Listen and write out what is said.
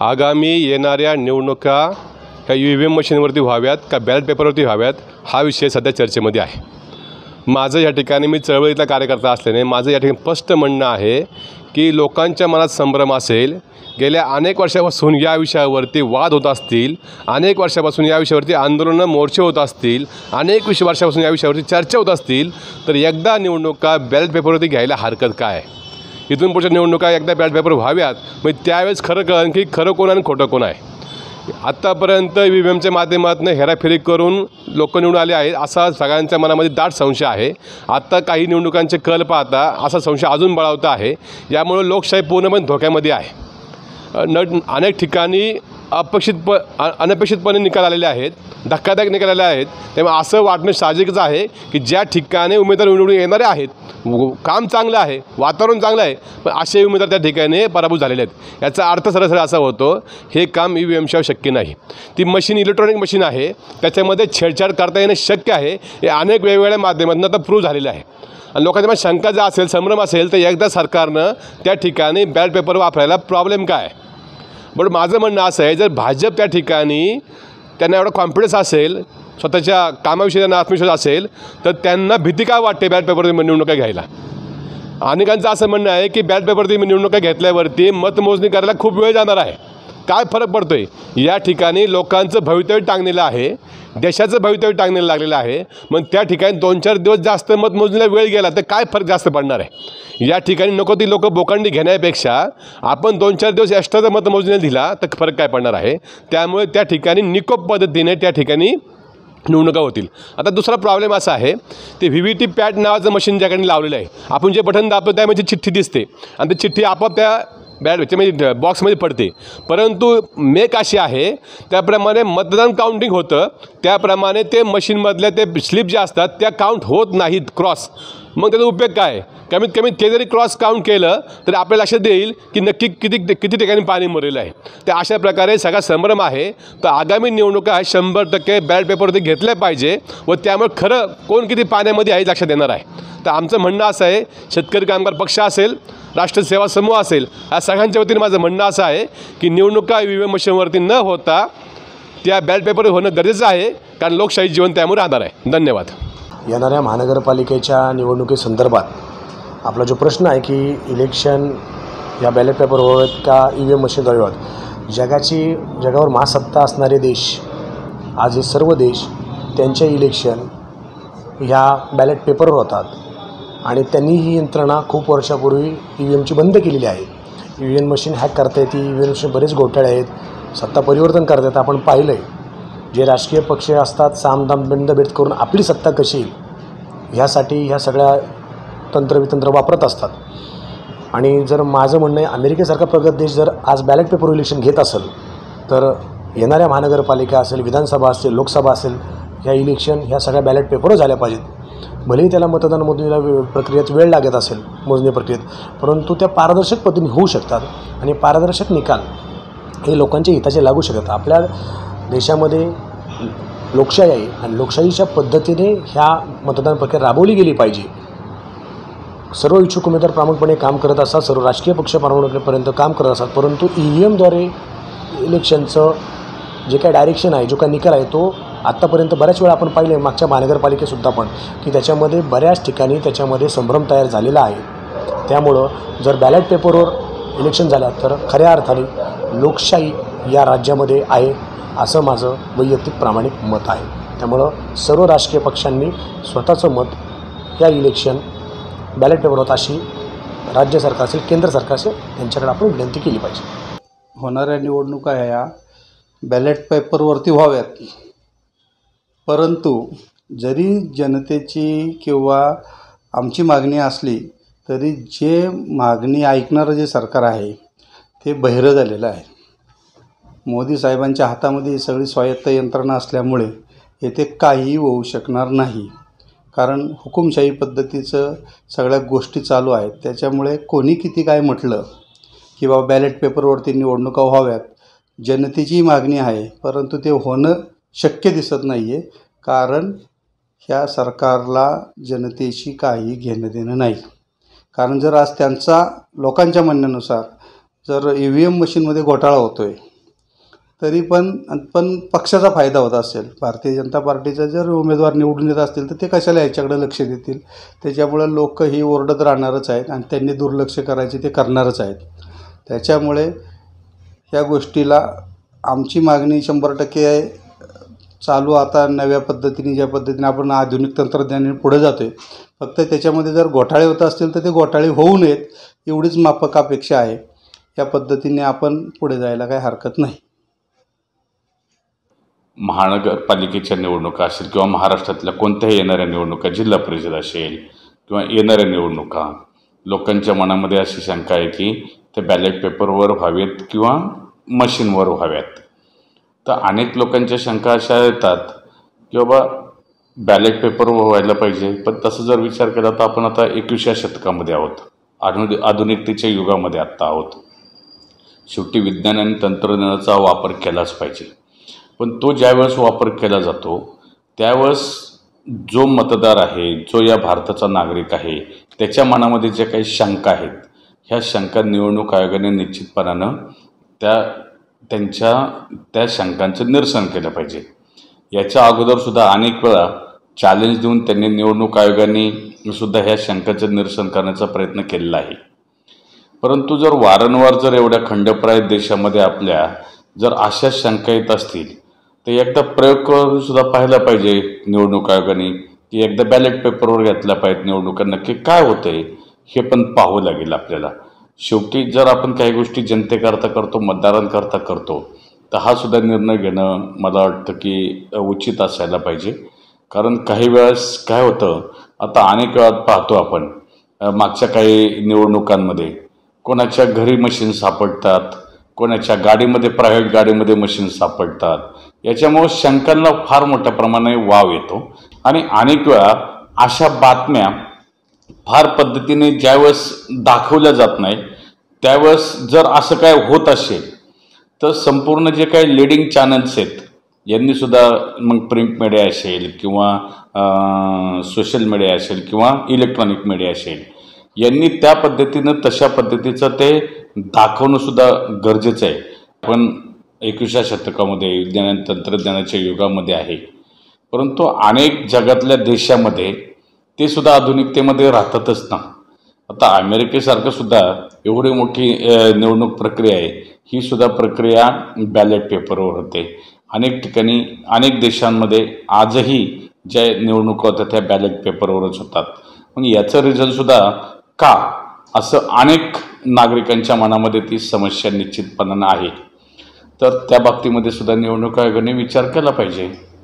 आगामी येणाऱ्या निवडणुका ह्या EVM मशीनवरती व्हाव्यात का बॅलेट पेपरवरती व्हाव्यात हा विषय सध्या चर्चेमध्ये आहे। माझं या ठिकाणी मी चळवळीतला कार्यकर्ता असल्याने माझं या ठिकाणी स्पष्ट म्हणणं आहे की लोकांच्या मनात संभ्रम असेल, गेल्या अनेक वर्षापासून या विषयावरती वाद होत असतील, अनेक वर्षापासून या विषयावरती आंदोलनं मोर्चे होत असतील, अनेक वर्षापासून या विषयावरती चर्चा होत असतील, तर एकदा निवडणुका बॅलेट पेपरवरती घ्यायला हरकत काय आहे? इथून पुढच्या निवडणुका एकदा बॅलेट पेपर व्हाव्यात, मग त्यावेळेस खरं कळेल की खरं कोण आणि खोटं कोण आहे। आत्तापर्यंत EVMच्या माध्यमातून हेराफेरी करून लोक निवडून आले आहेत असा सगळ्यांच्या मनामध्ये दाट संशय आहे। आत्ता काही निवडणुकांचे कल पाहता असा संशय अजून बळावता आहे। यामुळे लोकशाही पूर्णपणे धोक्यामध्ये आहे। अनेक ठिकाणी अनपेक्षितपणे निकाल आलेले आहेत, धक्कादायक निकाल आलेले आहेत। त्यामुळे असं वाटणं साहजिकच आहे की ज्या ठिकाणी उमेदवार निवडून येणारे आहेत, काम चांगलं आहे, वातावरण चांगलं आहे, पण असे उमेदवार त्या ठिकाणी पराभूत झालेले आहेत। याचा अर्थ सरळ असा होतो हे काम EVMशिवाय शक्य नाही। ती मशीन इलेक्ट्रॉनिक मशीन आहे, त्याच्यामध्ये छेडछाड करता येणं शक्य आहे। हे अनेक वेगवेगळ्या माध्यमातून आता प्रूव्ह झालेलं आहे। आणि लोकांच्या मनात शंका जर असेल, संभ्रम असेल, तर एकदा सरकारनं त्या ठिकाणी बॅलेट पेपर वापरायला प्रॉब्लेम काय? बरं, माझं म्हणणं असं आहे, जर भाजप त्या ठिकाणी त्यांना एवढा कॉन्फिडन्स असेल, स्वतःच्या कामाविषयी त्यांना आत्मविश्वास असेल, तर त्यांना भीती काय वाटते बॅलेट पेपरवरती निवडणुका घ्यायला? अनेकांचं असं म्हणणं आहे की बॅलेट पेपरवरती निवडणुका घेतल्यावरती मतमोजणी करायला खूप वेळ जाणार आहे। काय फरक पडतो आहे? या ठिकाणी लोकांचं भवितव्य टांगलेलं आहे, देशाचं भवितव्य टांगलेलं लागलेलं आहे। मग त्या ठिकाणी 2-4 दिवस जास्त मतमोजणीला वेळ गेला तर काय फरक जास्त पडणार आहे? या ठिकाणी नको ती लोक बोकांडी घेण्यापेक्षा आपण 2-4 दिवस एक्स्ट्राचा मतमोजणीला दिला तर फरक काय पडणार आहे? त्यामुळे त्या ठिकाणी निकोप पद्धतीने त्या ठिकाणी निवडणुका होतील। आता दुसरा प्रॉब्लेम असा आहे, ते VVTPAT नावाचं मशीन ज्याकडे लावलेलं आहे, आपण जे बटन दाबतो त्यामध्ये चिठ्ठी दिसते आणि ती चिठ्ठी आपोआप त्या बॅलेटमध्ये बॉक्समध्ये पडते। परंतु मेक अशी आहे, त्याप्रमाणे मतदान काउंटिंग होतं, त्याप्रमाणे ते मशीनमधल्या ते स्लिप ज्या असतात त्या काउंट होत नाहीत क्रॉस। मग त्याचा उपयोग काय? कमीत कमी ते जरी क्रॉस काउंट केलं तर आपल्याला लक्षात येईल की नक्की किती ठिकाणी पाणी मरेलं आहे। तर अशा प्रकारे सगळा संभ्रम आहे। तर आगामी निवडणुका 100% बॅलेट पेपरवरती घेतल्या पाहिजे व त्यामुळे खरं कोण किती पाण्यामध्ये आहे लक्षात येणार आहे। तर आमचं म्हणणं असं आहे, शेतकरी कामगार पक्ष असेल, राष्ट्र सेवा समूह असेल, या सगळ्यांच्या वतीने माझं म्हणणं असं आहे की निवडणुका EVM मशीनवरती न होता त्या बॅलेट पेपरवर होणं गरजेचं आहे, कारण लोकशाही जीवन त्यामुळे राहणार आहे। धन्यवाद। येणाऱ्या महानगरपालिकेच्या निवडणुकीसंदर्भात आपला जो प्रश्न आहे की इलेक्शन या बॅलेट पेपर व्हावेत का EVM मशीनद्वारे व्हावेत, जगावर महासत्ता असणारे देश, आज हे सर्व देश त्यांचे इलेक्शन ह्या बॅलेट पेपरवर होतात आणि त्यांनी ही यंत्रणा खूप वर्षापूर्वी EVMची बंद केलेली आहे। EVM मशीन हॅक करता येते, EVM मशीन बरेच घोटाळे आहेत, सत्ता परिवर्तन करता येतं। आपण पाहिलं आहे, जे राजकीय पक्ष असतात सामदाम दंडभेद करून आपली सत्ता कशी येईल ह्यासाठी ह्या सगळ्या तंत्रवितंत्र वापरत असतात। आणि जर माझं म्हणणं आहे, अमेरिकेसारखा प्रगत देश जर आज बॅलेट पेपर इलेक्शन घेत असेल तर येणाऱ्या महानगरपालिका असेल, विधानसभा असेल, लोकसभा असेल, ह्या इलेक्शन ह्या सगळ्या बॅलेट पेपरवर झाल्या पाहिजेत। भलेही त्याला मतदान मोजणीला प्रक्रियेत वेळ लागत असेल, मोजणी प्रक्रियेत, परंतु त्या पारदर्शक पद्धतीने होऊ शकतात आणि पारदर्शक निकाल हे लोकांच्या हिताचे लागू शकतात। आपल्या देशामध्ये लोकशाही आहे आणि लोकशाहीच्या पद्धतीने ह्या मतदान प्रक्रिया राबवली गेली पाहिजे। सर्व इच्छुक उमेदवार प्रामाणिकपणे काम करत असतात, सर्व राजकीय पक्ष प्रामाणिकपणे काम करत असतात, परंतु EVMद्वारे इलेक्शनचं जे काय डायरेक्शन आहे, जो काय निकाल आहे, तो आत्तापर्यंत बऱ्याच वेळा आपण पाहिले, मागच्या महानगरपालिकेसुद्धा पण, की त्याच्यामध्ये बऱ्याच ठिकाणी त्याच्यामध्ये संभ्रम तयार झालेला आहे। त्यामुळं जर बॅलेट पेपरवर इलेक्शन झालं तर खऱ्या अर्थाने लोकशाही या राज्यामध्ये आहे असं माझं वैयक्तिक प्रामाणिक मत आहे। त्यामुळं सर्व राजकीय पक्षांनी स्वतःचं मत या इलेक्शन बॅलेट पेपरवर अशी राज्य सरकार असेल, केंद्र सरकार असेल, यांच्याकडे आपण विनंती केली पाहिजे। होणाऱ्या निवडणुका ह्या बॅलेट पेपरवरती व्हाव्यात, परंतु जरी जनतेची किंवा आमची मागणी असली तरी जे मागणी ऐकणारं जे सरकार आहे ते बहिरं झालेलं आहे। मोदी साहेबांच्या हातामध्ये सगळी स्वायत्त यंत्रणा असल्यामुळे येथे काहीही होऊ शकणार नाही, कारण हुकुमशाही पद्धतीचं सगळ्या गोष्टी चालू आहेत। त्याच्यामुळे कोणी किती काय म्हटलं की बाबा बॅलेट पेपरवरती निवडणुका व्हाव्यात, जनतेची मागणी आहे, परंतु ते होणं शक्य दिसत नाही आहे, कारण ह्या सरकारला जनतेशी काही घेणं देणं नाही। कारण जर आज त्यांचा लोकांच्या म्हणण्यानुसार जर EVM मशीनमध्ये घोटाळा होतो आहे तरी पण पक्षाचा फायदा होत असेल, भारतीय जनता पार्टीचा जर उमेदवार निवडून येत असतील तर ते कशाला याच्याकडे लक्ष देतील. त्याच्यामुळे लोक ही ओरडत राहणारच आहेत आणि त्यांनी दुर्लक्ष करायचे ते करणारच आहेत. त्याच्यामुळे या गोष्टीला आमची मागणी 100% आहे. चालू आता नव्या पद्धतीने ज्या पद्धतीने आपण आधुनिक तंत्रज्ञानाने पुढे जातो आहे, फक्त त्याच्यामध्ये जर घोटाळे होत असतील तर ते घोटाळे होऊ नयेत एवढीच माफक अपेक्षा आहे. या पद्धतीने आपण पुढे जायला काही हरकत नाही. महानगरपालिकेच्या निवडणुका असेल किंवा महाराष्ट्रातल्या कोणत्याही येणाऱ्या निवडणुका, जिल्हा परिषद असेल किंवा येणाऱ्या निवडणुका, लोकांच्या मनामध्ये अशी शंका आहे की ते बॅलेट पेपरवर व्हावेत किंवा मशीनवर व्हाव्यात. तर अनेक लोकांच्या शंका अशा येतात की बाबा बॅलेट पेपरवर व्हायला पाहिजे, पण तसं जर विचार केला तर आपण आता 21व्या शतकामध्ये आहोत, आधुनिकतेच्या युगामध्ये आत्ता आहोत. शेवटी विज्ञान आणि तंत्रज्ञानाचा वापर केलाच पाहिजे. पण तो ज्यावेळेस वापर केला जातो त्यावेळेस जो मतदार आहे, जो या भारताचा नागरिक आहे, त्याच्या मनामध्ये ज्या काही शंका आहेत, ह्या शंका निवडणूक आयोगाने निश्चितपणानं त्या शंकांचं निरसन केलं पाहिजे. याच्या अगोदरसुद्धा अनेक वेळा चॅलेंज देऊन त्यांनी निवडणूक आयोगाने सुद्धा ह्या शंकांचं निरसन करण्याचा प्रयत्न केलेला आहे. परंतु जर वारंवार जर एवढ्या खंडप्राय देशामध्ये आपल्या जर अशा शंका येत असतील तर एकदा प्रयोग करून सुद्धा पाहायला पाहिजे निवडणूक आयोगाने, की एकदा बॅलेट पेपरवर घेतला पाहिजे निवडणुका नक्की काय होतंय हे पण पाहावं लागेल आपल्याला. शेवटी जर आपण काही गोष्टी जनतेकरता करतो, मतदारांकरता करतो, तर हा सुद्धा निर्णय घेणं मला वाटतं की उचित असायला पाहिजे. कारण काही वेळेस काय होतं, आता अनेक वेळात पाहतो आपण मागच्या काही निवडणुकांमध्ये कोणाच्या घरी मशीन सापडतात, कोणाच्या गाडीमध्ये, प्रायव्हेट गाडीमध्ये मशीन सापडतात. याच्यामुळे शंकांना फार मोठ्या प्रमाणाने वाव येतो आणि अनेक वेळा अशा बातम्या फार पद्धतीने ज्यावेळेस दाखवल्या जात नाही त्यावेळेस जर असं काय होत असेल तर संपूर्ण जे काही लीडिंग चॅनल्स आहेत यांनीसुद्धा मग प्रिंट मीडिया असेल किंवा सोशल मीडिया असेल किंवा इलेक्ट्रॉनिक मीडिया असेल, यांनी त्या पद्धतीनं तशा पद्धतीचं ते दाखवणंसुद्धा गरजेचं आहे. पण 21व्या शतकामध्ये विज्ञान आणि तंत्रज्ञानाच्या युगामध्ये आहे, परंतु अनेक जगातल्या देशामध्ये ते सुद्धा आधुनिकतेमध्ये राहतातच ना. आता अमेरिकेसारखं सुद्धा एवढी मोठी निवडणूक प्रक्रिया आहे, ही सुद्धा प्रक्रिया बॅलेट पेपरवर होते. अनेक ठिकाणी अनेक देशांमध्ये आजही ज्या निवडणुका होत्या त्या बॅलेट पेपरवरच होतात. मग याचं रिझनसुद्धा का असं अनेक नागरिकांच्या मनामध्ये ती समस्या निश्चितपणानं आहे. तर त्या बाबतीमध्ये सुद्धा निवडणूक आयोगाने विचार केला पाहिजे.